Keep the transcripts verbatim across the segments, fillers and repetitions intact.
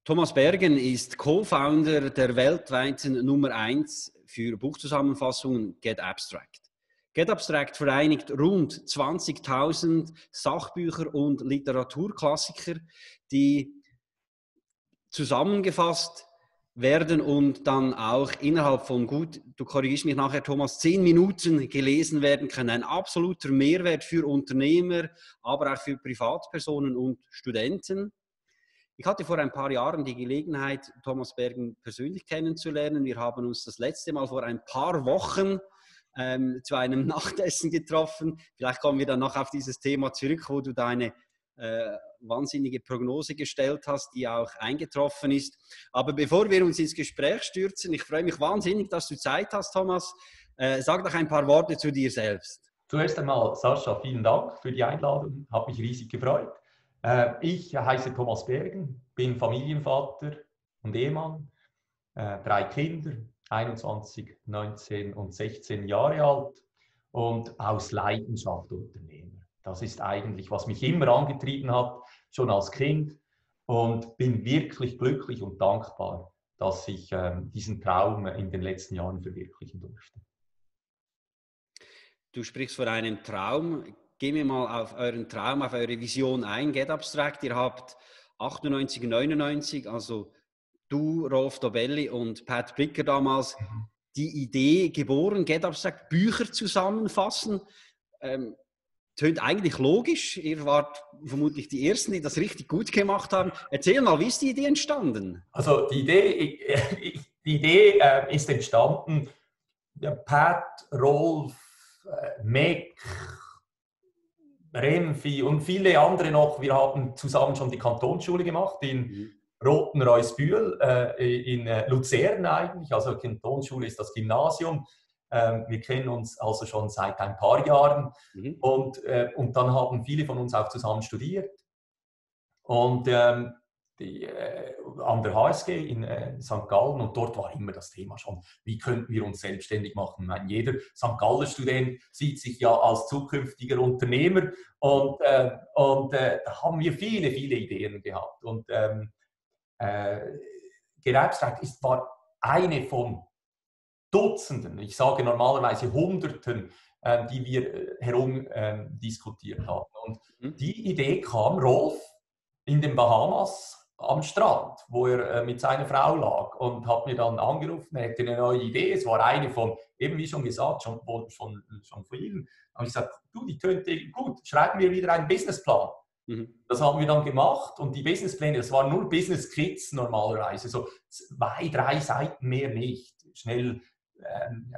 Thomas Bergen ist Co-Founder der weltweiten Nummer eins für Buchzusammenfassungen GetAbstract. GetAbstract vereinigt rund zwanzigtausend Sachbücher und Literaturklassiker, die zusammengefasst werden und dann auch innerhalb von gut, du korrigierst mich nachher Thomas, zehn Minuten gelesen werden können. Ein absoluter Mehrwert für Unternehmer, aber auch für Privatpersonen und Studenten. Ich hatte vor ein paar Jahren die Gelegenheit, Thomas Bergen persönlich kennenzulernen. Wir haben uns das letzte Mal vor ein paar Wochen ähm, zu einem Nachtessen getroffen. Vielleicht kommen wir dann noch auf dieses Thema zurück, wo du deine äh, wahnsinnige Prognose gestellt hast, die auch eingetroffen ist. Aber bevor wir uns ins Gespräch stürzen, ich freue mich wahnsinnig, dass du Zeit hast, Thomas. Äh, sag doch ein paar Worte zu dir selbst. Zuerst einmal, Sascha, vielen Dank für die Einladung. Hat mich riesig gefreut. Ich heiße Thomas Bergen, bin Familienvater und Ehemann, drei Kinder, einundzwanzig, neunzehn und sechzehn Jahre alt und aus Leidenschaft Unternehmer. Das ist eigentlich, was mich immer angetrieben hat, schon als Kind, und bin wirklich glücklich und dankbar, dass ich diesen Traum in den letzten Jahren verwirklichen durfte. Du sprichst von einem Traum. Gehen wir mal auf euren Traum, auf eure Vision ein, GetAbstract. Ihr habt achtundneunzig, neunundneunzig, also du, Rolf Dobelli und Pat Bricker damals, die Idee geboren, GetAbstract, Bücher zusammenfassen. Ähm, tönt eigentlich logisch. Ihr wart vermutlich die Ersten, die das richtig gut gemacht haben. Erzähl mal, wie ist die Idee entstanden? Also die Idee, die Idee äh, ist entstanden, ja, Pat, Rolf, äh, Meg, Renfi und viele andere noch. Wir haben zusammen schon die Kantonsschule gemacht in mhm. Rotenreusbühl, äh, in äh, Luzern eigentlich. Also Kantonsschule ist das Gymnasium. Ähm, wir kennen uns also schon seit ein paar Jahren. Mhm. Und, äh, und dann haben viele von uns auch zusammen studiert. Und ähm, die, äh, an der H S G in äh, Sankt Gallen, und dort war immer das Thema schon, wie könnten wir uns selbstständig machen. Ich meine, jeder Sankt Gallen-Student sieht sich ja als zukünftiger Unternehmer, und, äh, und äh, da haben wir viele, viele Ideen gehabt. Und ähm, äh, GetAbstract ist, war eine von Dutzenden, ich sage normalerweise Hunderten, äh, die wir äh, herum äh, diskutiert haben. Und mhm. die Idee kam Rolf in den Bahamas am Strand, wo er äh, mit seiner Frau lag, und hat mir dann angerufen, er hätte eine neue Idee. Es war eine von, eben wie schon gesagt, schon, schon, schon von Ihnen. Und ich gesagt, du, die könnte gut, schreiben wir wieder einen Businessplan. Mhm. Das haben wir dann gemacht, und die Businesspläne, das waren nur Business Kits normalerweise, so zwei, drei Seiten, mehr nicht. Schnell, ähm,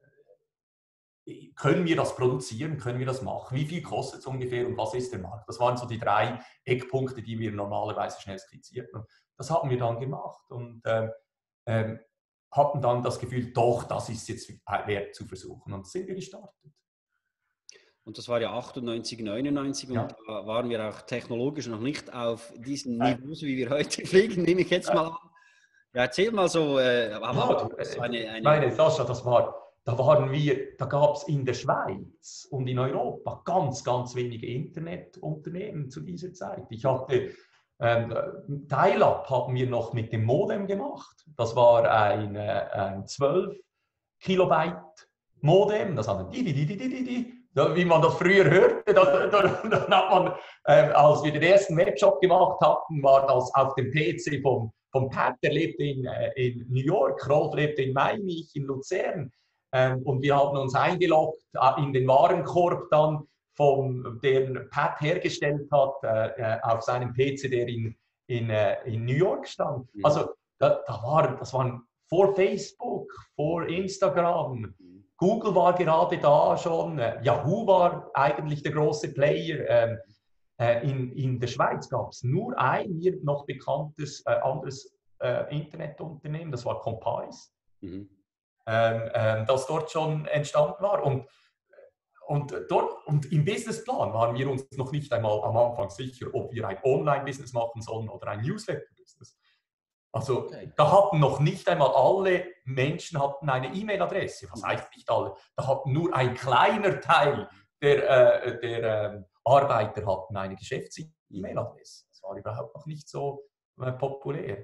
können wir das produzieren, können wir das machen, wie viel kostet es ungefähr und was ist der Markt? Das waren so die drei Eckpunkte, die wir normalerweise schnell skizzierten. Das haben wir dann gemacht und ähm, ähm, hatten dann das Gefühl, doch, das ist jetzt wert zu versuchen, und sind wir gestartet. Und das war ja achtundneunzig, neunundneunzig, und ja. Da waren wir auch technologisch noch nicht auf diesen Niveaus, wie wir heute fliegen, nehme ich jetzt ja. mal an. Ja, erzähl mal so. Äh, ja, du, äh, eine, eine meine, Sascha, das war... Da waren wir, da gab es in der Schweiz und in Europa ganz, ganz wenige Internetunternehmen zu dieser Zeit. Ich hatte, ähm, Dial-Up haben wir noch mit dem Modem gemacht. Das war ein, äh, ein zwölf Kilobyte Modem. Das hat die, die, die, die, die, die, wie man das früher hörte. Dann, dann, dann hat man, äh, als wir den ersten Webshop gemacht hatten, war das auf dem P C vom, vom Pat, der lebte in, äh, in New York, Rolf lebte in Miami, ich in Luzern. Ähm, und wir haben uns eingeloggt äh, in den Warenkorb dann, vom, den Pat hergestellt hat, äh, auf seinem P C, der in, in, äh, in New York stand. Mhm. Also da, da war, das waren vor Facebook, vor Instagram, mhm. Google war gerade da schon, äh, Yahoo war eigentlich der große Player. Ähm, äh, in, in der Schweiz gab es nur ein mir noch bekanntes äh, anderes äh, Internetunternehmen, das war Compise. Mhm. Ähm, ähm, das dort schon entstanden war. Und, und, dort, und im Businessplan waren wir uns noch nicht einmal am Anfang sicher, ob wir ein Online-Business machen sollen oder ein Newsletter-Business. Also okay. Da hatten noch nicht einmal alle Menschen hatten eine E-Mail-Adresse. Was heißt nicht alle? Da hatten nur ein kleiner Teil der, äh, der äh, Arbeiter hatten eine Geschäfts-E-Mail-Adresse. Das war überhaupt noch nicht so äh, populär.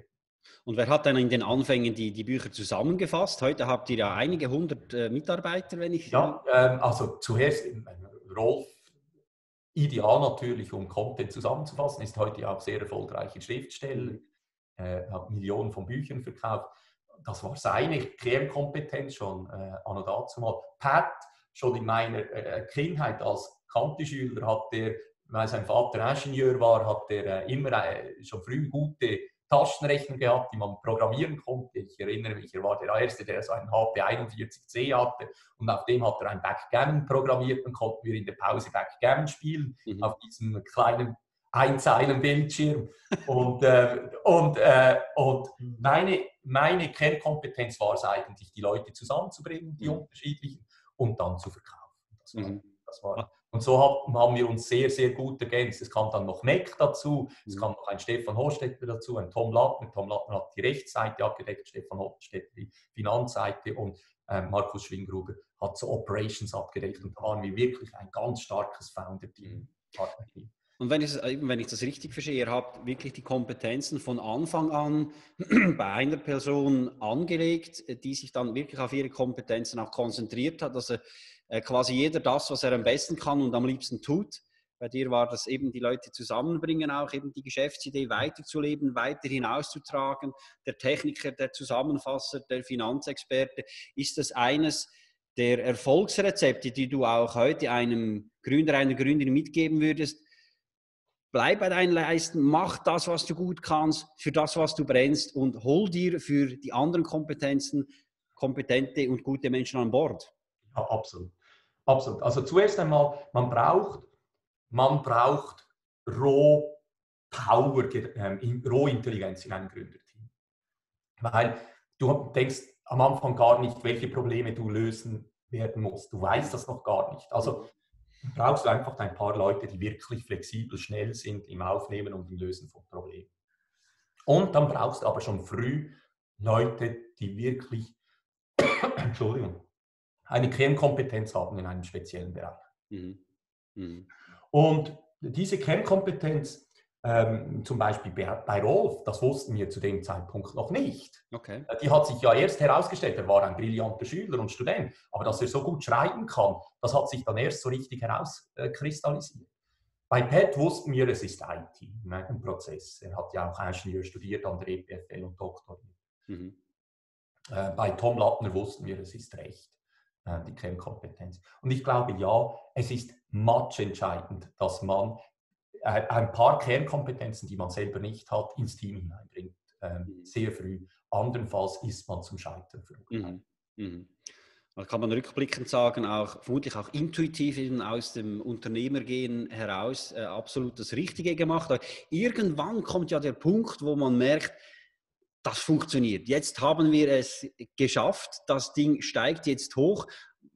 Und wer hat dann in den Anfängen die, die Bücher zusammengefasst? Heute habt ihr ja einige hundert äh, Mitarbeiter, wenn ich... Ja, ähm, also zuerst Rolf, ideal natürlich, um Content zusammenzufassen, ist heute auch sehr erfolgreicher Schriftsteller, Mhm. äh, hat Millionen von Büchern verkauft. Das war seine Kernkompetenz schon äh, anno dazumal. Pat, schon in meiner äh, Kindheit als Kanteschüler, hat der, weil sein Vater Ingenieur war, hat er äh, immer äh, schon früh gute Taschenrechner gehabt, die man programmieren konnte. Ich erinnere mich, er war der Erste, der so einen H P einundvierzig C hatte und auf dem hat er ein Backgammon programmiert und konnten wir in der Pause Backgammon spielen, Mhm. auf diesem kleinen Einzeilen-Bildschirm. Und, äh, und, äh, und meine, meine Kernkompetenz war es eigentlich, die Leute zusammenzubringen, die Mhm. unterschiedlichen, und dann zu verkaufen. Das war, Mhm. das war, und so haben wir uns sehr, sehr gut ergänzt. Es kam dann noch Meck dazu, es Mhm. kam noch ein Stefan Hostetter dazu, ein Tom Lattner. Tom Lattner hat die Rechtsseite abgedeckt, Stefan Hostetter die Finanzseite und äh, Markus Schwingruber hat so Operations abgedeckt. Und da waren wir wirklich ein ganz starkes Founder-Team, Partner-Team. Und wenn ich, wenn ich das richtig verstehe, ihr habt wirklich die Kompetenzen von Anfang an bei einer Person angelegt, die sich dann wirklich auf ihre Kompetenzen auch konzentriert hat, dass er äh, quasi jeder das, was er am besten kann und am liebsten tut. Bei dir war das eben die Leute zusammenbringen, auch eben die Geschäftsidee weiterzuleben, weiter hinauszutragen. Der Techniker, der Zusammenfasser, der Finanzexperte. Ist das eines der Erfolgsrezepte, die du auch heute einem Gründer, einer Gründerin mitgeben würdest? Bleib bei deinen Leisten, mach das, was du gut kannst, für das, was du brennst und hol dir für die anderen Kompetenzen kompetente und gute Menschen an Bord. Ja, absolut. Absolut. Also zuerst einmal, man braucht, man braucht Roh Power, ähm, Rohintelligenz in einem Gründerteam. Weil du denkst am Anfang gar nicht, welche Probleme du lösen werden musst. Du weißt das noch gar nicht. Also brauchst du einfach ein paar Leute, die wirklich flexibel, schnell sind im Aufnehmen und im Lösen von Problemen. Und dann brauchst du aber schon früh Leute, die wirklich, Entschuldigung, eine Kernkompetenz haben in einem speziellen Bereich. Mhm. Mhm. Und diese Kernkompetenz, ähm, zum Beispiel bei, bei Rolf, das wussten wir zu dem Zeitpunkt noch nicht. Okay. Die hat sich ja erst herausgestellt, er war ein brillanter Schüler und Student, aber dass er so gut schreiben kann, das hat sich dann erst so richtig herauskristallisiert. Bei Pat wussten wir, es ist I T, ein Prozess. Er hat ja auch Ingenieur studiert an der E P F L und doktoriert. Mhm. Äh, bei Tom Lattner wussten wir, es ist Recht, äh, die Kernkompetenz. Und ich glaube, ja, es ist matchentscheidend, dass man äh, ein paar Kernkompetenzen, die man selber nicht hat, ins Team hineinbringt, äh, mhm. sehr früh. Andernfalls ist man zum Scheitern verurteilt. Mhm. Mhm. Da kann man rückblickend sagen, auch vermutlich auch intuitiv eben aus dem Unternehmergehen heraus äh, absolut das Richtige gemacht. Aber irgendwann kommt ja der Punkt, wo man merkt, das funktioniert. Jetzt haben wir es geschafft, das Ding steigt jetzt hoch.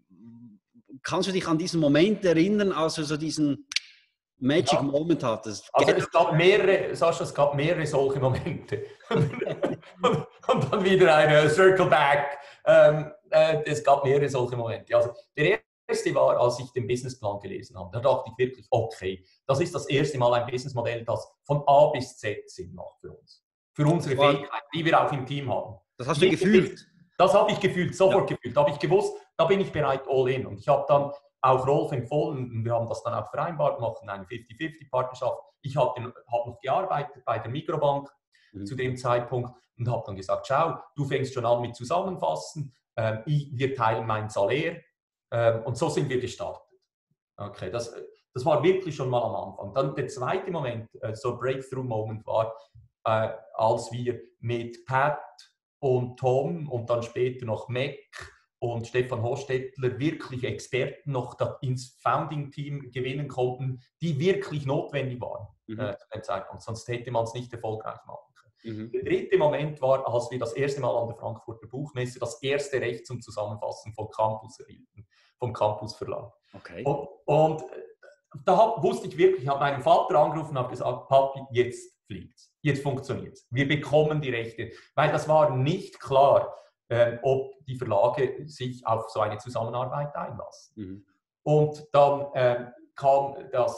Kannst du dich an diesen Moment erinnern, als du so diesen Magic ja. Moment hattest? Also es gab mehrere, Sascha, es gab mehrere solche Momente. und, und dann wieder eine Circle Back. Ähm, äh, es gab mehrere solche Momente. Also der erste war, als ich den Businessplan gelesen habe. Da dachte ich wirklich, okay, das ist das erste Mal ein Businessmodell, das von A bis Z Sinn macht für uns. Für unsere war, Fähigkeiten, die wir auch im Team haben. Das hast du Jeder gefühlt? Ist, das habe ich gefühlt, sofort ja. gefühlt. Da habe ich gewusst, da bin ich bereit, all in. Und ich habe dann auch Rolf empfohlen, und wir haben das dann auch vereinbart, machen eine fünfzig fünfzig Partnerschaft. Ich habe hab noch gearbeitet bei der Mikrobank mhm. zu dem Zeitpunkt und habe dann gesagt, schau, du fängst schon an mit Zusammenfassen, ähm, ich, wir teilen mein Salär ähm, und so sind wir gestartet. Okay, das, das war wirklich schon mal am Anfang. Dann der zweite Moment, äh, so Breakthrough-Moment war, äh, als wir mit Pat und Tom und dann später noch Mac und Stefan Hostettler wirklich Experten noch ins Founding-Team gewinnen konnten, die wirklich notwendig waren mhm. äh, zu dem Zeitpunkt. Sonst hätte man es nicht erfolgreich machen können. Mhm. Der dritte Moment war, als wir das erste Mal an der Frankfurter Buchmesse das erste Recht zum Zusammenfassen von Campus erhielten, vom Campus Verlag. Okay. Und, und da wusste ich wirklich, ich habe meinen Vater angerufen und habe gesagt, Papi, jetzt fliegt's, jetzt funktioniert's. Wir bekommen die Rechte. Weil das war nicht klar, äh, ob die Verlage sich auf so eine Zusammenarbeit einlassen. Mhm. Und dann äh, kam das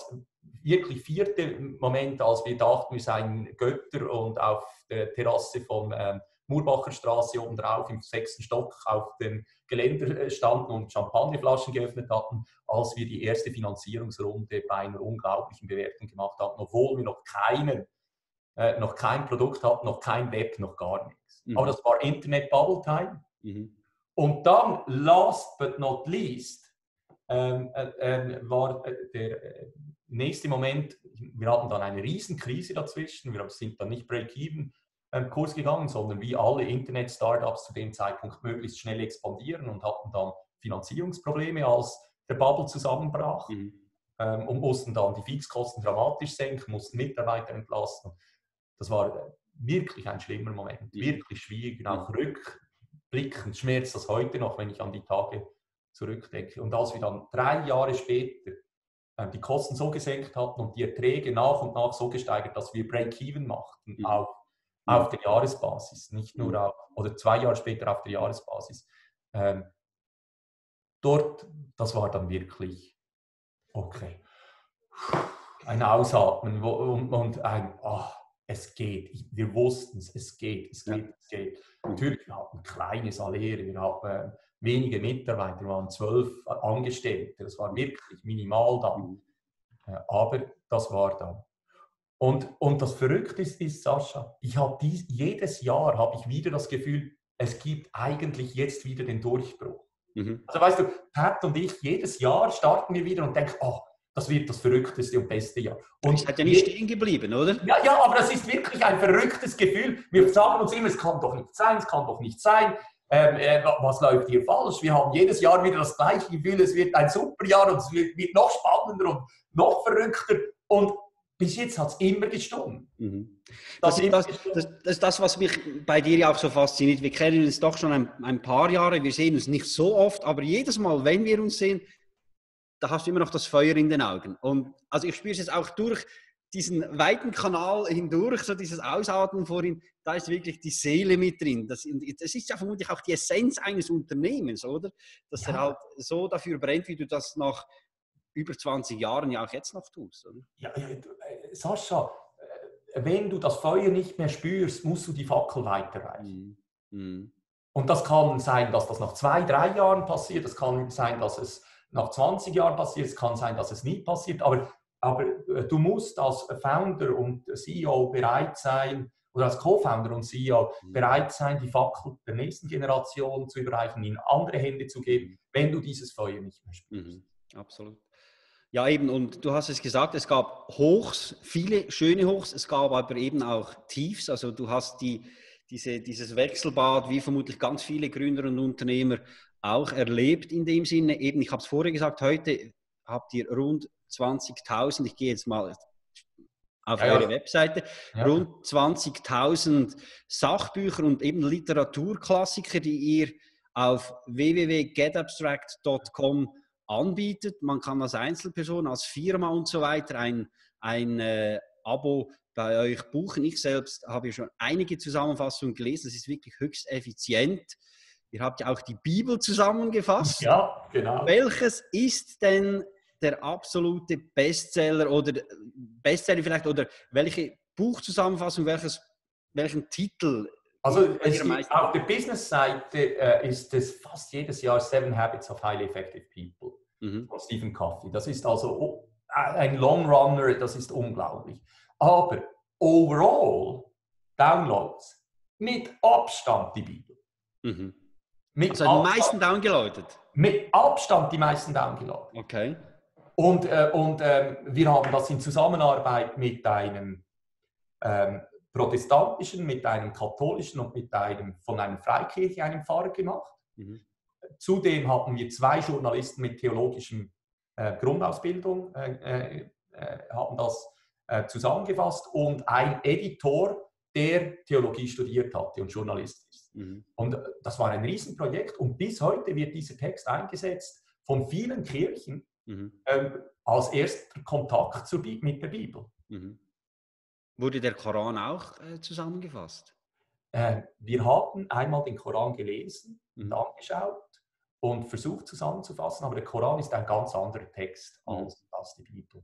wirklich vierte Moment, als wir dachten, wir seien Götter und auf der Terrasse von ähm, Murbacher Straße oben drauf im sechsten Stock auf dem Geländer standen und Champagnerflaschen geöffnet hatten, als wir die erste Finanzierungsrunde bei einer unglaublichen Bewertung gemacht hatten, obwohl wir noch keinen, äh, noch kein Produkt hatten, noch kein Web, noch gar nichts. Mhm. Aber das war Internet Bubble Time. Mhm. Und dann, last but not least, ähm, äh, äh, war äh, der äh, nächste Moment, wir hatten dann eine Riesenkrise dazwischen, wir sind dann nicht Break-Even Kurs gegangen, sondern wie alle Internet-Startups zu dem Zeitpunkt möglichst schnell expandieren und hatten dann Finanzierungsprobleme, als der Bubble zusammenbrach mhm. ähm, und mussten dann die Fixkosten dramatisch senken, mussten Mitarbeiter entlassen. Das war wirklich ein schlimmer Moment, mhm. wirklich schwierig, auch mhm. rückblickend schmerzt das heute noch, wenn ich an die Tage zurückdenke. Und als wir dann drei Jahre später äh, die Kosten so gesenkt hatten und die Erträge nach und nach so gesteigert, dass wir Break-Even machten, mhm. auf auf der Jahresbasis, nicht nur auf, oder zwei Jahre später auf der Jahresbasis. Ähm, dort, das war dann wirklich, okay, ein Ausatmen wo, und, und ein, oh, es geht, wir wussten es, es geht, es geht, ja. es geht. Natürlich, wir hatten kleine Saläre, wir hatten äh, wenige Mitarbeiter, wir waren zwölf Angestellte, das war wirklich minimal dann, äh, aber das war dann. Und, und das Verrückte ist, ist Sascha, ich habe dies, jedes Jahr habe ich wieder das Gefühl, es gibt eigentlich jetzt wieder den Durchbruch. Mhm. Also weißt du, Pat und ich, jedes Jahr starten wir wieder und denken, oh, das wird das verrückteste und beste Jahr. Und es hat ja nicht stehen geblieben, oder? Ja, ja, aber das ist wirklich ein verrücktes Gefühl. Wir sagen uns immer, es kann doch nicht sein, es kann doch nicht sein. Ähm, äh, was läuft hier falsch? Wir haben jedes Jahr wieder das gleiche Gefühl, es wird ein super Jahr und es wird, wird noch spannender und noch verrückter. Und bis jetzt hat es immer gestimmt. Mhm. Das, das, das, das, das ist das, was mich bei dir ja auch so fasziniert. Wir kennen uns doch schon ein, ein paar Jahre, wir sehen uns nicht so oft, aber jedes Mal, wenn wir uns sehen, da hast du immer noch das Feuer in den Augen. Und also ich spüre es jetzt auch durch diesen weiten Kanal hindurch, so dieses Ausatmen vorhin, da ist wirklich die Seele mit drin. Das, das ist ja vermutlich auch die Essenz eines Unternehmens, oder? Dass ja. er halt so dafür brennt, wie du das nach über zwanzig Jahren ja auch jetzt noch tust, oder? Ja, Sascha, wenn du das Feuer nicht mehr spürst, musst du die Fackel weiterreichen. Mhm. Und das kann sein, dass das nach zwei, drei Jahren passiert, es kann sein, dass es nach zwanzig Jahren passiert, es kann sein, dass es nie passiert, aber, aber du musst als Founder und C E O bereit sein, oder als Co-Founder und C E O mhm. bereit sein, die Fackel der nächsten Generation zu überreichen, in andere Hände zu geben, wenn du dieses Feuer nicht mehr spürst. Mhm. Absolut. Ja, eben, und du hast es gesagt, es gab Hochs, viele schöne Hochs, es gab aber eben auch Tiefs. Also du hast die, diese, dieses Wechselbad, wie vermutlich ganz viele Gründer und Unternehmer auch erlebt in dem Sinne. Eben, ich habe es vorher gesagt, heute habt ihr rund zwanzigtausend, ich gehe jetzt mal auf ja, eure ja. Webseite, ja. rund zwanzigtausend Sachbücher und eben Literaturklassiker, die ihr auf w w w punkt getabstract punkt com anbietet. Man kann als Einzelperson, als Firma und so weiter ein, ein äh, Abo bei euch buchen. Ich selbst habe ja schon einige Zusammenfassungen gelesen. Das ist wirklich höchst effizient. Ihr habt ja auch die Bibel zusammengefasst. Ja, genau. Welches ist denn der absolute Bestseller oder Bestseller vielleicht oder welche Buchzusammenfassung, welches, welchen Titel? Also es gibt, auf der Business-Seite äh, ist es fast jedes Jahr Seven Habits of Highly Effective People mhm. von Stephen Covey. Das ist also oh, ein Long Runner, das ist unglaublich. Aber overall Downloads mit Abstand die Bibel. Mhm. Mit also Abstand, die meisten downgeloadet? Mit Abstand die meisten downgeloadet. Okay. Und, äh, und äh, wir haben das in Zusammenarbeit mit einem ähm, protestantischen, mit einem katholischen und mit einem von einer Freikirche, einem Pfarrer gemacht. Mhm. Zudem hatten wir zwei Journalisten mit theologischem äh, Grundausbildung, äh, äh, haben das äh, zusammengefasst und ein Editor, der Theologie studiert hatte und Journalist ist. Mhm. Und das war ein Riesenprojekt und bis heute wird dieser Text eingesetzt von vielen Kirchen mhm. ähm, als erster Kontakt zur Bi- mit der Bibel. Mhm. Wurde der Koran auch äh, zusammengefasst? Äh, wir hatten einmal den Koran gelesen und mhm. angeschaut und versucht zusammenzufassen, aber der Koran ist ein ganz anderer Text als, mhm. als die Bibel.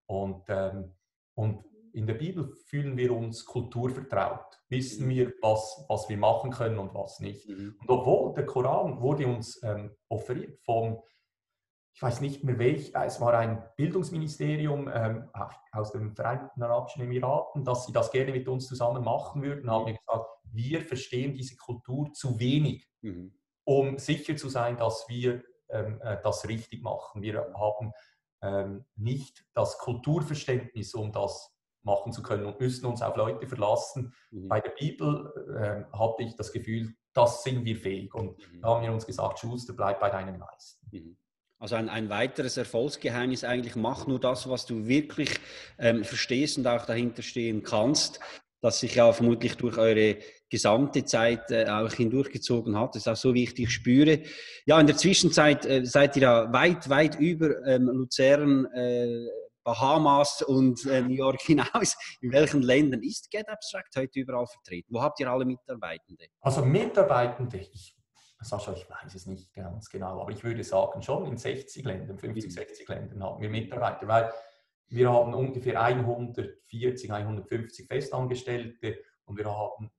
Und, ähm, und in der Bibel fühlen wir uns kulturvertraut, wissen wir, was, was wir machen können und was nicht. Mhm. Und obwohl der Koran wurde uns ähm, offeriert vom, ich weiß nicht mehr welch, es war ein Bildungsministerium ähm, aus den Vereinigten Arabischen Emiraten, dass sie das gerne mit uns zusammen machen würden, Mhm. haben wir gesagt, wir verstehen diese Kultur zu wenig, Mhm. um sicher zu sein, dass wir ähm, äh, das richtig machen. Wir haben ähm, nicht das Kulturverständnis, um das machen zu können und müssen uns auf Leute verlassen. Mhm. Bei der Bibel äh, hatte ich das Gefühl, das sind wir fähig. Und Mhm. da haben wir uns gesagt, Schuster, bleib bei deinen Leisten. Mhm. Also ein, ein weiteres Erfolgsgeheimnis eigentlich, mach nur das, was du wirklich ähm, verstehst und auch dahinter stehen kannst, das sich ja vermutlich durch eure gesamte Zeit äh, auch hindurchgezogen hat. Das ist auch so, wie ich dich spüre. Ja, in der Zwischenzeit äh, seid ihr ja weit, weit über ähm, Luzern, äh, Bahamas und äh, New York hinaus. In welchen Ländern ist Get Abstract heute überall vertreten? Wo habt ihr alle Mitarbeitende? Also Mitarbeitende, ich, Sascha, ich weiß es nicht ganz genau, aber ich würde sagen, schon in sechzig Ländern, fünfzig, sechzig Ländern haben wir Mitarbeiter, weil wir haben ungefähr hundertvierzig, hundertfünfzig Festangestellte und wir haben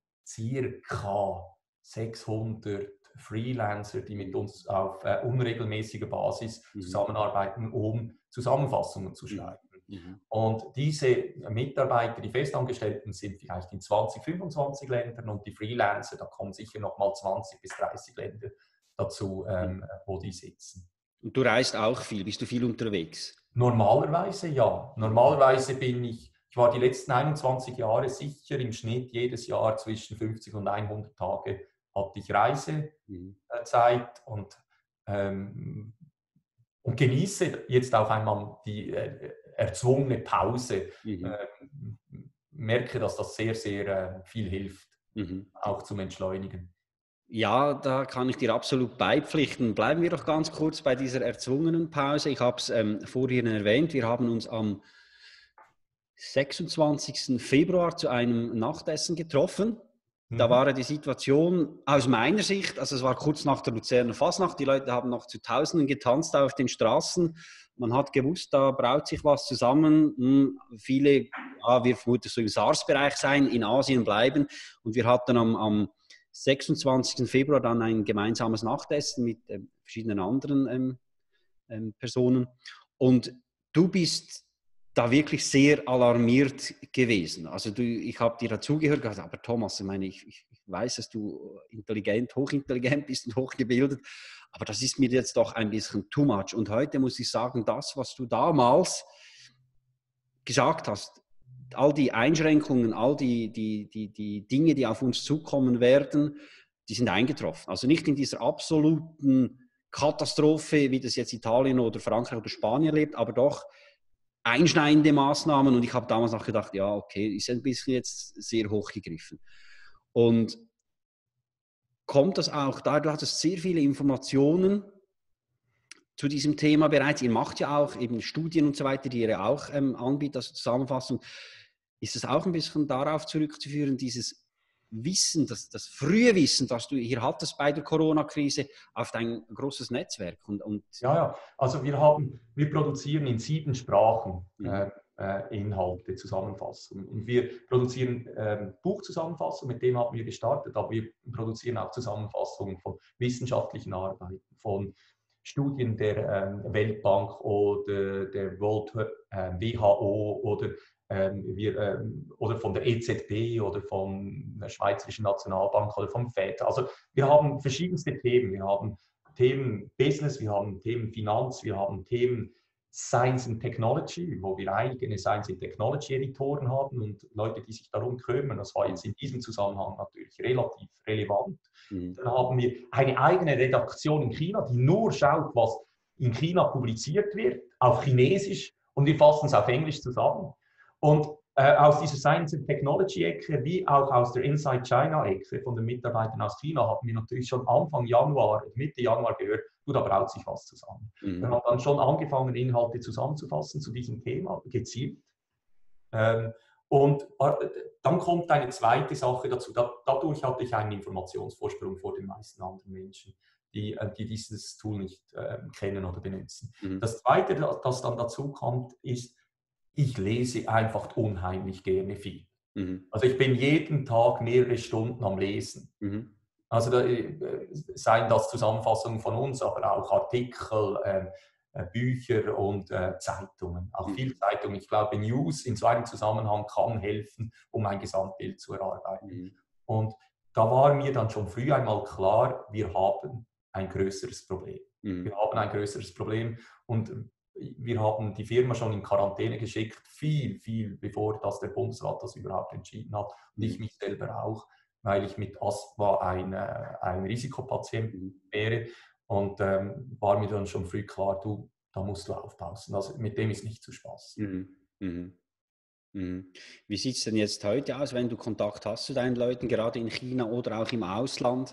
circa sechshundert Freelancer, die mit uns auf äh, unregelmäßiger Basis Mhm. zusammenarbeiten, um Zusammenfassungen zu schreiben. Mhm. Und diese Mitarbeiter, die Festangestellten, sind vielleicht in zwanzig, fünfundzwanzig Ländern und die Freelancer, da kommen sicher noch mal zwanzig bis dreißig Länder dazu, ähm, wo die sitzen. Und du reist auch viel, bist du viel unterwegs? Normalerweise ja. Normalerweise bin ich, ich war die letzten einundzwanzig Jahre sicher im Schnitt jedes Jahr zwischen fünfzig und hundert Tage hatte ich Reisezeit mhm. und, ähm, und genieße jetzt auch einmal die äh, erzwungene Pause. Mhm. Äh, merke, dass das sehr, sehr äh, viel hilft, mhm. auch zum Entschleunigen. Ja, da kann ich dir absolut beipflichten. Bleiben wir doch ganz kurz bei dieser erzwungenen Pause. Ich habe es ähm, vorhin erwähnt, wir haben uns am sechsundzwanzigsten Februar zu einem Nachtessen getroffen. Da mhm. war die Situation aus meiner Sicht, also es war kurz nach der Luzerner Fasnacht, die Leute haben noch zu Tausenden getanzt auf den Straßen. Man hat gewusst, da braut sich was zusammen. Hm, viele, ja, wir vermuten so im SARS-Bereich sein, in Asien bleiben. Und wir hatten am, am sechsundzwanzigsten Februar dann ein gemeinsames Nachtessen mit äh, verschiedenen anderen ähm, ähm, Personen. Und du bist da wirklich sehr alarmiert gewesen. Also du, ich habe dir dazugehört, aber Thomas, ich meine, ich, ich weiß, dass du intelligent, hochintelligent bist und hochgebildet, aber das ist mir jetzt doch ein bisschen too much. Und heute muss ich sagen, das, was du damals gesagt hast, all die Einschränkungen, all die, die, die, die Dinge, die auf uns zukommen werden, die sind eingetroffen. Also nicht in dieser absoluten Katastrophe, wie das jetzt Italien oder Frankreich oder Spanien lebt, aber doch einschneidende Maßnahmen. Und ich habe damals noch gedacht, ja, okay, ist ein bisschen jetzt sehr hoch gegriffen. Und kommt das auch da, du hattest sehr viele Informationen zu diesem Thema bereits. Ihr macht ja auch eben Studien und so weiter, die ihr auch ähm, anbietet, also Zusammenfassung. Ist es auch ein bisschen darauf zurückzuführen, dieses Wissen, das, das frühe Wissen, das du hier hattest bei der Corona-Krise, auf dein großes Netzwerk? Und, und ja, ja, also wir haben, wir produzieren in sieben Sprachen mhm. äh, äh, Inhalte, Zusammenfassungen. Und wir produzieren äh, Buchzusammenfassungen, mit dem haben wir gestartet, aber wir produzieren auch Zusammenfassungen von wissenschaftlichen Arbeiten, von Studien der äh, Weltbank oder der World äh, W H O oder Ähm, wir, ähm, oder von der E Z B oder von der Schweizerischen Nationalbank oder vom F E D. Also wir haben verschiedenste Themen. Wir haben Themen Business, wir haben Themen Finanz, wir haben Themen Science and Technology, wo wir eigene Science and Technology Editoren haben und Leute, die sich darum kümmern. Das war jetzt in diesem Zusammenhang natürlich relativ relevant. Mhm. Dann haben wir eine eigene Redaktion in China, die nur schaut, was in China publiziert wird, auf Chinesisch, und wir fassen es auf Englisch zusammen. Und äh, aus dieser Science and Technology-Ecke, wie auch aus der Inside China-Ecke von den Mitarbeitern aus China, haben wir natürlich schon Anfang Januar, Mitte Januar gehört, du, da braut sich was zusammen. Mhm. Wir haben dann schon angefangen, Inhalte zusammenzufassen zu diesem Thema, gezielt. Ähm, und äh, dann kommt eine zweite Sache dazu. Da, dadurch hatte ich einen Informationsvorsprung vor den meisten anderen Menschen, die, äh, die dieses Tool nicht äh, kennen oder benutzen. Mhm. Das Zweite, das dann dazu kommt, ist, ich lese einfach unheimlich gerne viel. Mhm. Also ich bin jeden Tag mehrere Stunden am Lesen. Mhm. Also da, äh, seien das Zusammenfassungen von uns, aber auch Artikel, äh, äh, Bücher und äh, Zeitungen. Auch Mhm. viele Zeitungen. Ich glaube, News in so einem Zusammenhang kann helfen, um ein Gesamtbild zu erarbeiten. Mhm. Und da war mir dann schon früh einmal klar, wir haben ein größeres Problem. Mhm. Wir haben ein größeres Problem und wir haben die Firma schon in Quarantäne geschickt, viel, viel bevor das der Bundesrat das überhaupt entschieden hat. Und ich mich selber auch, weil ich mit Asthma ein, ein Risikopatient Mhm. wäre. Und ähm, war mir dann schon früh klar, du, da musst du aufpassen. Also mit dem ist nicht zu spaßen. Mhm. Mhm. Mhm. Wie sieht es denn jetzt heute aus, wenn du Kontakt hast zu deinen Leuten, gerade in China oder auch im Ausland?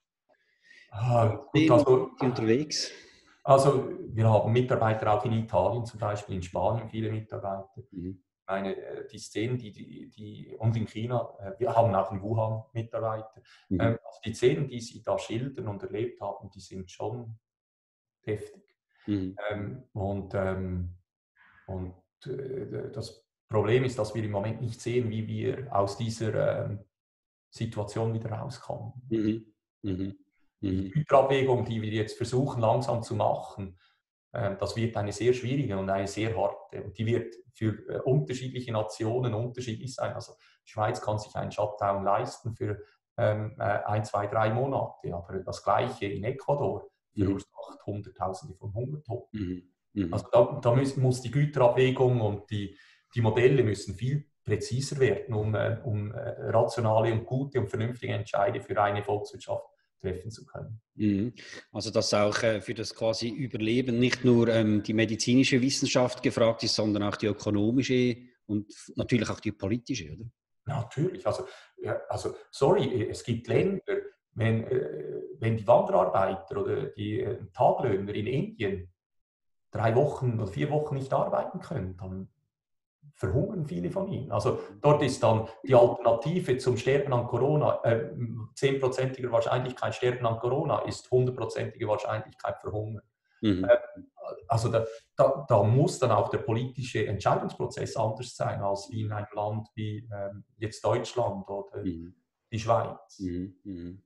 Ah, gut, Sind also, die unterwegs? also wir haben Mitarbeiter auch in Italien zum Beispiel, in Spanien viele Mitarbeiter. Mhm. Meine, die Szenen, die, die, die, und in China, wir haben auch in Wuhan Mitarbeiter. Mhm. Also die Szenen, die sie da schildern und erlebt haben, die sind schon heftig. Mhm. Ähm, und ähm, und äh, das Problem ist, dass wir im Moment nicht sehen, wie wir aus dieser ähm, Situation wieder rauskommen. Mhm. Mhm. Die Mhm. Güterabwägung, die wir jetzt versuchen langsam zu machen, das wird eine sehr schwierige und eine sehr harte. Und die wird für äh, unterschiedliche Nationen unterschiedlich sein. Also die Schweiz kann sich einen Shutdown leisten für ähm, äh, ein, zwei, drei Monate. Aber das Gleiche in Ecuador verursacht Hunderttausende von Hungertoten. Mhm. Mhm. Also da, da muss, muss die Güterabwägung und die, die Modelle müssen viel präziser werden, um, äh, um äh, rationale und gute und vernünftige Entscheide für eine Volkswirtschaft treffen zu können. Mhm. Also dass auch äh, für das quasi Überleben nicht nur ähm, die medizinische Wissenschaft gefragt ist, sondern auch die ökonomische und natürlich auch die politische, oder? Natürlich, also, ja, also sorry, es gibt Länder, wenn, äh, wenn die Wanderarbeiter oder die äh, Taglöhner in Indien drei Wochen oder vier Wochen nicht arbeiten können, dann verhungern viele von ihnen. Also dort ist dann die Alternative zum Sterben an Corona, äh, zehnprozentiger Wahrscheinlichkeit Sterben an Corona ist hundertprozentige Wahrscheinlichkeit Verhungern. Mhm. Äh, also da, da, da muss dann auch der politische Entscheidungsprozess anders sein als wie in einem Land wie ähm, jetzt Deutschland oder Mhm. die Schweiz. Mhm. Mhm.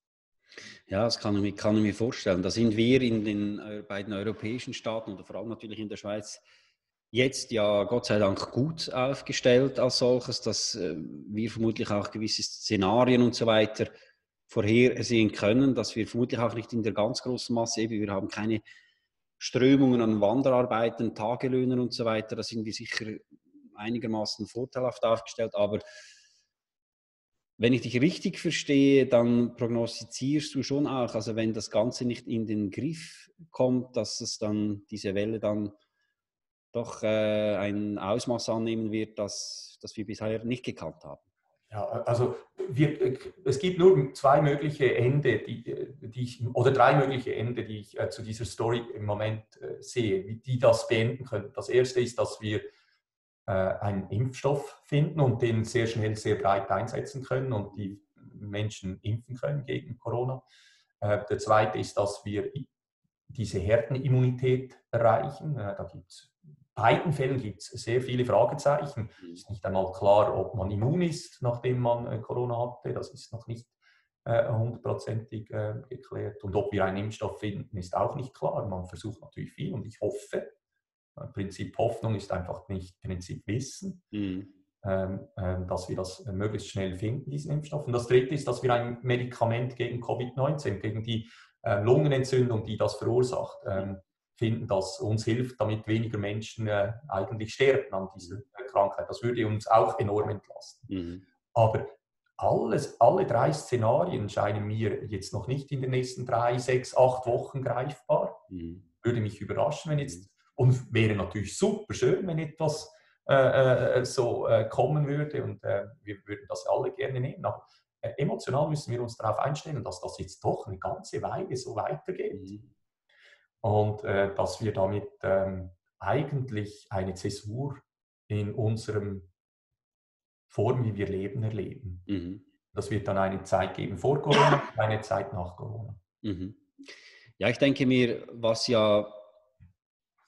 Ja, das kann ich, mir, kann ich mir vorstellen. Da sind wir in den äh, beiden europäischen Staaten oder vor allem natürlich in der Schweiz jetzt ja Gott sei Dank gut aufgestellt als solches, dass äh, wir vermutlich auch gewisse Szenarien und so weiter vorhersehen können, dass wir vermutlich auch nicht in der ganz großen Masse, eben, wir haben keine Strömungen an Wanderarbeiten, Tagelöhnern und so weiter, da sind wir sicher einigermaßen vorteilhaft aufgestellt, aber wenn ich dich richtig verstehe, dann prognostizierst du schon auch, also wenn das Ganze nicht in den Griff kommt, dass es dann, diese Welle dann doch äh, ein Ausmaß annehmen wird, das, das wir bisher nicht gekannt haben. Ja, also wir, es gibt nur zwei mögliche Ende, die, die ich, oder drei mögliche Ende, die ich äh, zu dieser Story im Moment äh, sehe, wie die das beenden können. Das erste ist, dass wir äh, einen Impfstoff finden und den sehr schnell, sehr breit einsetzen können und die Menschen impfen können gegen Corona. Äh, der zweite ist, dass wir diese Herdenimmunität erreichen. Äh, da gibt es beiden Fällen gibt es sehr viele Fragezeichen. Es ist nicht einmal klar, ob man immun ist, nachdem man äh, Corona hatte. Das ist noch nicht hundertprozentig äh, äh, geklärt. Und ob wir einen Impfstoff finden, ist auch nicht klar. Man versucht natürlich viel und ich hoffe, Prinzip Hoffnung ist einfach nicht Prinzip Wissen, Mhm. ähm, äh, dass wir das möglichst schnell finden, diesen Impfstoff. Und das Dritte ist, dass wir ein Medikament gegen Covid neunzehn, gegen die äh, Lungenentzündung, die das verursacht, ähm, finden, das uns hilft, damit weniger Menschen äh, eigentlich sterben an dieser äh, Krankheit. Das würde uns auch enorm entlasten. Mhm. Aber alles, alle drei Szenarien scheinen mir jetzt noch nicht in den nächsten drei, sechs, acht Wochen greifbar. Mhm. Würde mich überraschen, wenn jetzt, und wäre natürlich super schön, wenn etwas äh, äh, so äh, kommen würde und äh, wir würden das alle gerne nehmen. Aber äh, emotional müssen wir uns darauf einstellen, dass das jetzt doch eine ganze Weile so weitergeht. Mhm. Und äh, dass wir damit ähm, eigentlich eine Zäsur in unserem Form, wie wir leben, erleben. Mhm. Das wird dann eine Zeit geben vor Corona, eine Zeit nach Corona. Mhm. Ja, ich denke mir, was ja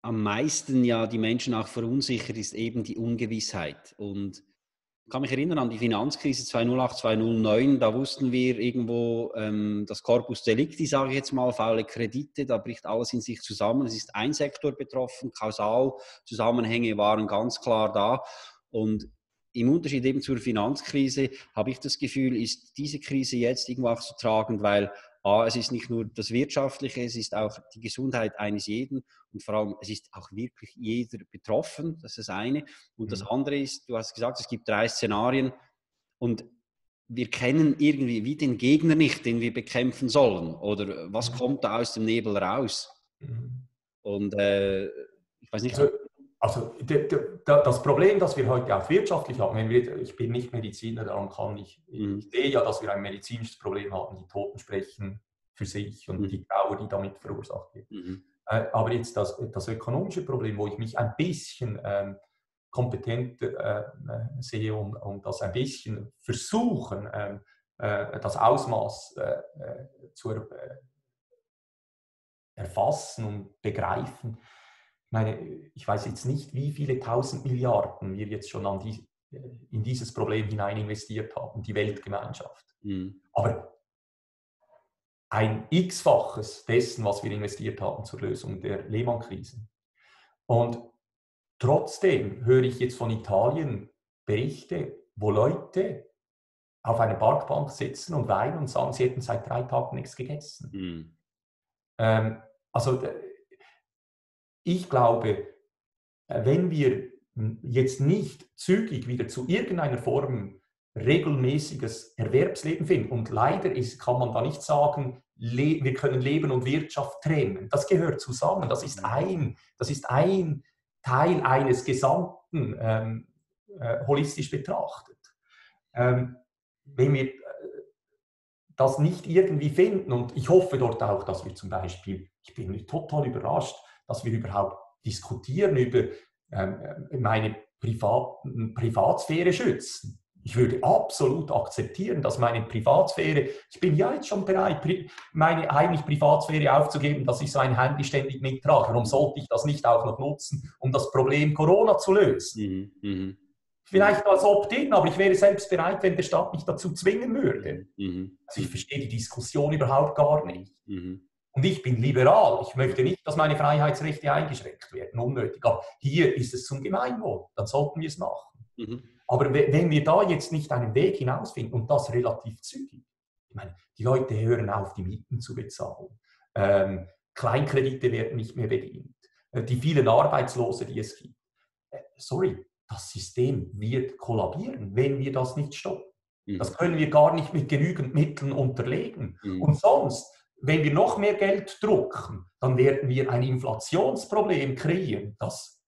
am meisten ja die Menschen auch verunsichert, ist eben die Ungewissheit. Und ich kann mich erinnern an die Finanzkrise zweitausendacht, zweitausendneun, da wussten wir irgendwo ähm, das Corpus Delicti, sage ich jetzt mal, faule Kredite, da bricht alles in sich zusammen. Es ist ein Sektor betroffen, Kausalzusammenhänge waren ganz klar da. Und im Unterschied eben zur Finanzkrise habe ich das Gefühl, ist diese Krise jetzt irgendwo auch so tragend, weil A, es ist nicht nur das Wirtschaftliche, es ist auch die Gesundheit eines jeden und vor allem, es ist auch wirklich jeder betroffen, das ist das eine. Und das andere ist, du hast gesagt, es gibt drei Szenarien und wir kennen irgendwie wie den Gegner nicht, den wir bekämpfen sollen oder was kommt da aus dem Nebel raus. Und äh, ich weiß nicht... Also, also de, de, das Problem, das wir heute auch wirtschaftlich haben, wenn wir, ich bin nicht Mediziner, daran kann ich, Mhm. ich sehe ja, dass wir ein medizinisches Problem haben, die Toten sprechen für sich und mhm. die Trauer, die damit verursacht wird. Mhm. Äh, aber jetzt das, das ökonomische Problem, wo ich mich ein bisschen ähm, kompetent äh, sehe und, und das ein bisschen versuchen, äh, äh, das Ausmaß äh, zu er, äh, erfassen und begreifen. Ich meine, ich weiß jetzt nicht, wie viele tausend Milliarden wir jetzt schon an die, in dieses Problem hinein investiert haben, die Weltgemeinschaft. Mhm. Aber ein X-faches dessen, was wir investiert haben zur Lösung der Lehman-Krise. Und trotzdem höre ich jetzt von Italien Berichte, wo Leute auf einer Parkbank sitzen und weinen und sagen, sie hätten seit drei Tagen nichts gegessen. Mhm. Ähm, also ich glaube, wenn wir jetzt nicht zügig wieder zu irgendeiner Form regelmäßiges Erwerbsleben finden, und leider ist, kann man da nicht sagen, wir können Leben und Wirtschaft trennen. Das gehört zusammen. Das ist ein, das ist ein Teil eines Gesamten, ähm, äh, holistisch betrachtet. Ähm, wenn wir das nicht irgendwie finden, und ich hoffe dort auch, dass wir zum Beispiel, ich bin total überrascht, dass wir überhaupt diskutieren über ähm, meine privaten, Privatsphäre schützen. Ich würde absolut akzeptieren, dass meine Privatsphäre, ich bin ja jetzt schon bereit, meine eigentlich Privatsphäre aufzugeben, dass ich so ein Handy ständig mittrage. Warum sollte ich das nicht auch noch nutzen, um das Problem Corona zu lösen? Mhm, mh. Vielleicht als Opt-in, aber ich wäre selbst bereit, wenn der Staat mich dazu zwingen würde. Mhm. Also ich verstehe die Diskussion überhaupt gar nicht. Mhm. Und ich bin liberal. Ich möchte nicht, dass meine Freiheitsrechte eingeschränkt werden, unnötig. Aber hier ist es zum Gemeinwohl. Dann sollten wir es machen. Mhm. Aber wenn wir da jetzt nicht einen Weg hinausfinden und das relativ zügig, ich meine, die Leute hören auf, die Mieten zu bezahlen. Ähm, Kleinkredite werden nicht mehr bedient. Äh, die vielen Arbeitslose, die es gibt. Äh, sorry. Das System wird kollabieren, wenn wir das nicht stoppen. Mhm. Das können wir gar nicht mit genügend Mitteln unterlegen. Mhm. Und sonst, wenn wir noch mehr Geld drucken, dann werden wir ein Inflationsproblem kreieren, das,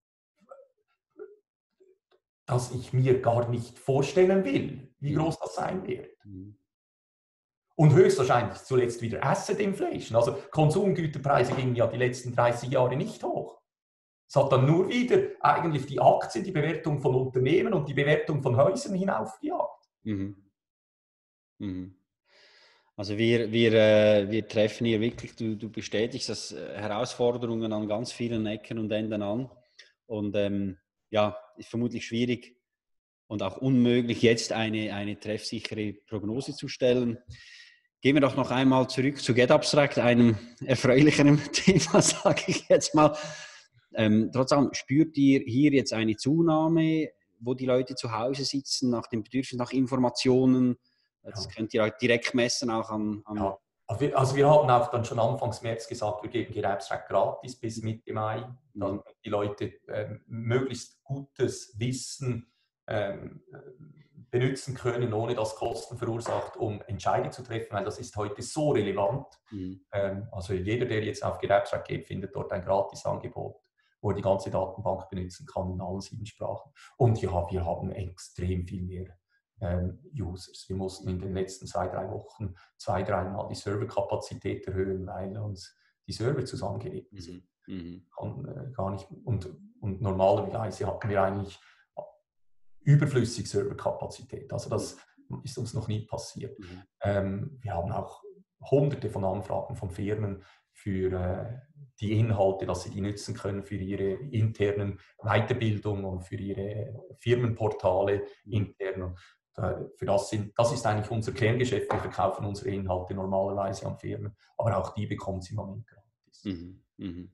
das ich mir gar nicht vorstellen will, wie groß das sein wird. Mhm. Und höchstwahrscheinlich zuletzt wieder Asset Inflation. Also Konsumgüterpreise gingen ja die letzten dreißig Jahre nicht hoch. Es hat dann nur wieder eigentlich die Aktien, die Bewertung von Unternehmen und die Bewertung von Häusern hinaufgejagt. Mhm. Mhm. Also wir, wir, äh, wir treffen hier wirklich, du, du bestätigst das, äh, Herausforderungen an ganz vielen Ecken und Enden an. Und ähm, ja, ist vermutlich schwierig und auch unmöglich, jetzt eine, eine treffsichere Prognose zu stellen. Gehen wir doch noch einmal zurück zu GetAbstract, einem erfreulicheren Thema, sage ich jetzt mal. Ähm, trotzdem, spürt ihr hier jetzt eine Zunahme, wo die Leute zu Hause sitzen, nach dem Bedürfnis nach Informationen? Das ja. könnt ihr auch direkt messen, auch an... an ja. also, wir, also wir haben auch dann schon Anfangs März gesagt, wir geben GetAbstract gratis bis Mitte Mai, damit mhm. die Leute ähm, möglichst gutes Wissen ähm, benutzen können, ohne dass Kosten verursacht, um Entscheidungen zu treffen, weil das ist heute so relevant. Mhm. Ähm, also jeder, der jetzt auf GetAbstract geht, findet dort ein Gratisangebot, wo er die ganze Datenbank benutzen kann in allen sieben Sprachen. Und ja, wir haben extrem viel mehr ähm, Users. Wir mussten in den letzten zwei, drei Wochen zwei, dreimal die Serverkapazität erhöhen, weil uns die Server zusammengelegt sind. Mhm. Und, äh, gar nicht, und, und normalerweise hatten wir eigentlich überflüssig Serverkapazität. Also das ist uns noch nie passiert. Mhm. Ähm, wir haben auch hunderte von Anfragen von Firmen für, äh, die Inhalte, dass sie die nutzen können für ihre internen Weiterbildung und für ihre Firmenportale intern. Für das, sind, das ist eigentlich unser Kerngeschäft. Wir verkaufen unsere Inhalte normalerweise an Firmen, aber auch die bekommen sie im Moment gratis. Mhm. Mhm.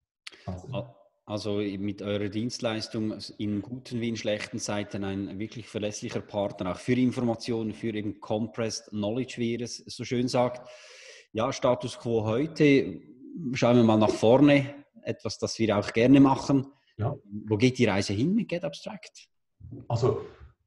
Also, also mit eurer Dienstleistung in guten wie in schlechten Zeiten ein wirklich verlässlicher Partner, auch für Informationen, für eben Compressed Knowledge, wie ihr es so schön sagt. Ja, Status Quo heute, schauen wir mal nach vorne, etwas, das wir auch gerne machen. ja. Wo geht die Reise hin mit GetAbstract? Also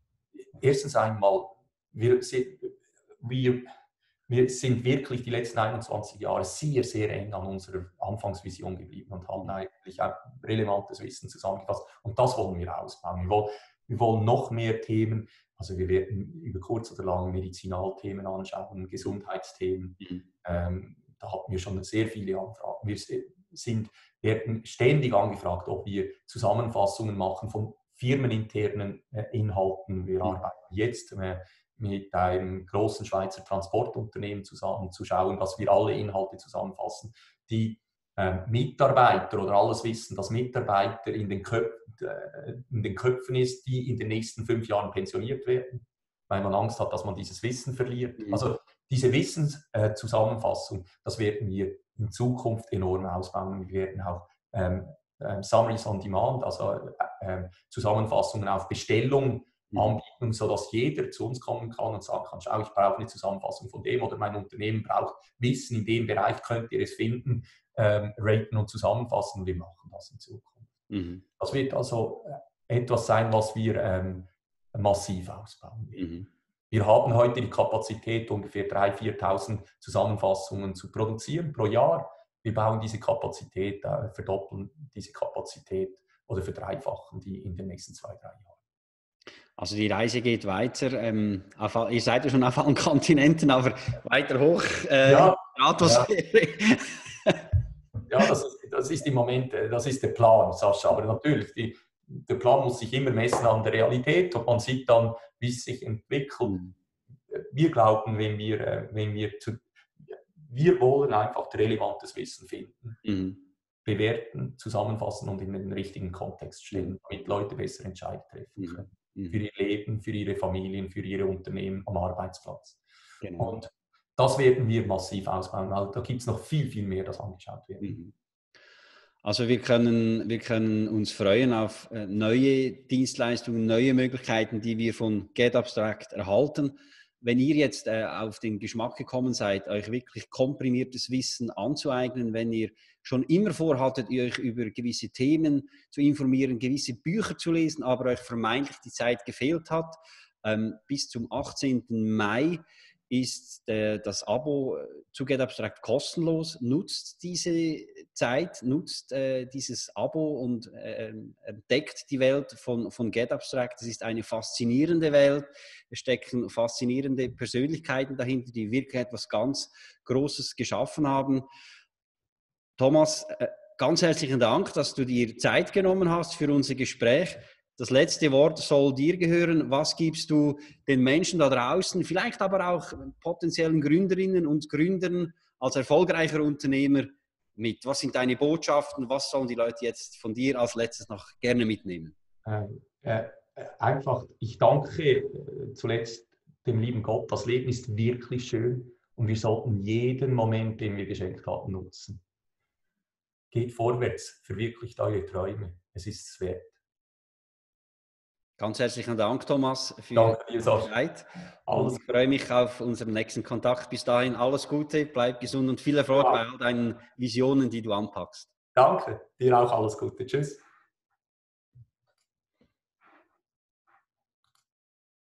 erstens einmal, wir sind, wir, wir sind wirklich die letzten einundzwanzig Jahre sehr, sehr eng an unserer Anfangsvision geblieben und haben eigentlich auch relevantes Wissen zusammengefasst. Und das wollen wir ausbauen. Wir wollen, wir wollen noch mehr Themen, also wir werden über kurz oder lang Medizinalthemen anschauen, Gesundheitsthemen. Mhm. Ähm, da hatten wir schon sehr viele Anfragen. Wir sind, werden ständig angefragt, ob wir Zusammenfassungen machen von firmeninternen äh, Inhalten. Wir arbeiten jetzt äh, mit einem großen Schweizer Transportunternehmen zusammen, zu schauen, dass wir alle Inhalte zusammenfassen, die äh, Mitarbeiter oder alles Wissen, das Mitarbeiter in den, Köp äh, in den Köpfen ist, die in den nächsten fünf Jahren pensioniert werden, weil man Angst hat, dass man dieses Wissen verliert. Mhm. Also diese Wissenszusammenfassung, äh, das werden wir in Zukunft enorm ausbauen. Wir werden auch ähm, äh, Summaries on Demand, also äh, äh, Zusammenfassungen auf Bestellung anbieten, sodass jeder zu uns kommen kann und sagen kann, schau, ich brauche eine Zusammenfassung von dem oder mein Unternehmen braucht Wissen, in dem Bereich könnt ihr es finden, ähm, raten und zusammenfassen. Wir machen das in Zukunft. Mhm. Das wird also etwas sein, was wir ähm, massiv ausbauen werden. Mhm. Wir haben heute die Kapazität, ungefähr dreitausend, viertausend Zusammenfassungen zu produzieren pro Jahr. Wir bauen diese Kapazität, äh, verdoppeln diese Kapazität oder verdreifachen die in den nächsten zwei, drei Jahren. Also die Reise geht weiter. Ähm, auf, ihr seid ja schon auf allen Kontinenten, aber weiter hoch äh, ja, in der Atmosphäre. Ja, ja das, ist, das ist im Moment, das ist der Plan, Sascha. Aber natürlich, die, der Plan muss sich immer messen an der Realität und man sieht dann, wie es sich entwickelt. Wir glauben, wenn wir, wenn wir zu, wir wollen einfach relevantes Wissen finden. Mhm. Bewerten, zusammenfassen und in den richtigen Kontext stellen, damit Leute bessere Entscheidungen treffen können. Mhm. Für ihr Leben, für ihre Familien, für ihre Unternehmen am Arbeitsplatz. Genau. Und das werden wir massiv ausbauen, weil da gibt es noch viel, viel mehr, das angeschaut wird. Mhm. Also wir können, wir können uns freuen auf neue Dienstleistungen, neue Möglichkeiten, die wir von GetAbstract erhalten. Wenn ihr jetzt äh, auf den Geschmack gekommen seid, euch wirklich komprimiertes Wissen anzueignen, wenn ihr schon immer vorhattet, euch über gewisse Themen zu informieren, gewisse Bücher zu lesen, aber euch vermeintlich die Zeit gefehlt hat, ähm, bis zum achtzehnten Mai ist äh, das Abo zu GetAbstract kostenlos. Nutzt diese Zeit, nutzt äh, dieses Abo und äh, entdeckt die Welt von, von GetAbstract. Es ist eine faszinierende Welt. Es stecken faszinierende Persönlichkeiten dahinter, die wirklich etwas ganz Großes geschaffen haben. Thomas, äh, ganz herzlichen Dank, dass du dir Zeit genommen hast für unser Gespräch. Das letzte Wort soll dir gehören. Was gibst du den Menschen da draußen, vielleicht aber auch potenziellen Gründerinnen und Gründern als erfolgreicher Unternehmer mit? Was sind deine Botschaften? Was sollen die Leute jetzt von dir als letztes noch gerne mitnehmen? Äh, äh, einfach, ich danke äh, zuletzt dem lieben Gott. Das Leben ist wirklich schön und wir sollten jeden Moment, den wir geschenkt haben, nutzen. Geht vorwärts, verwirklicht eure Träume. Es ist es wert. Ganz herzlichen Dank, Thomas, für Danke dir, die Zeit. Und ich freue mich auf unseren nächsten Kontakt. Bis dahin alles Gute, bleib gesund und viel Erfolg ja. bei all deinen Visionen, die du anpackst. Danke, dir auch alles Gute. Tschüss.